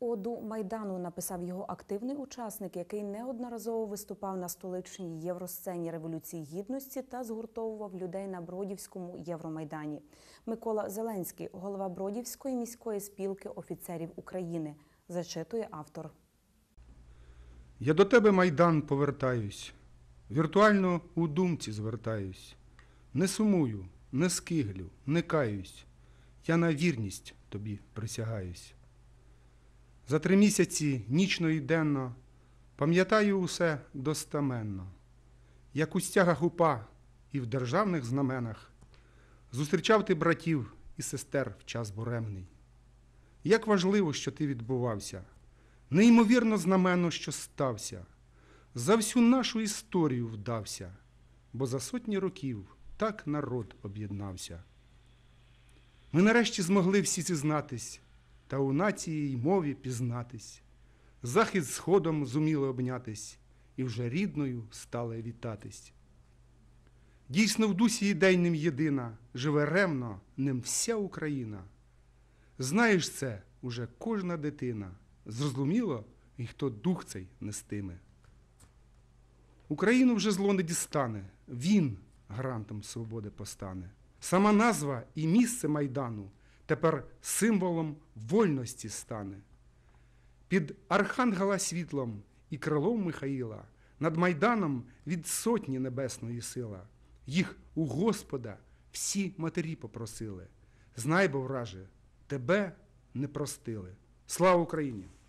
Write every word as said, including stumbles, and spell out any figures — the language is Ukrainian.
Оду Майдану написав його активний учасник, який неодноразово виступав на столичній євросцені Революції Гідності та згуртовував людей на Бродівському Євромайдані. Микола Зеленський, голова Бродівської міської спілки офіцерів України, зачитує автор. Я до тебе, Майдан, повертаюсь, віртуально у думці звертаюсь. Не сумую, не скиглю, не каюсь, я на вірність тобі присягаюсь. За три місяці, нічно і денно, пам'ятаю усе достаменно, як у стягах упа і в державних знаменах зустрічав ти братів і сестер в час буремний. Як важливо, що ти відбувався, неймовірно знаменно, що стався, за всю нашу історію вдався, бо за сотні років так народ об'єднався. Ми нарешті змогли всі зізнатись, та у нації й мові пізнатись. Захід з сходом зуміли обнятись, і вже рідною стали вітатись. Дійсно в дусі ідейним єдина, живе ревно ним вся Україна. Знаєш це уже кожна дитина, зрозуміло, і хто дух цей нестиме. Україну вже зло не дістане, він гарантом свободи постане. Сама назва і місце Майдану тепер символом вольності стане. Під Архангела світлом і крилом Михаїла над Майданом від сотні небесної сила. Їх у Господа всі матері попросили. Знай, бо, враже, тебе не простили. Слава Україні!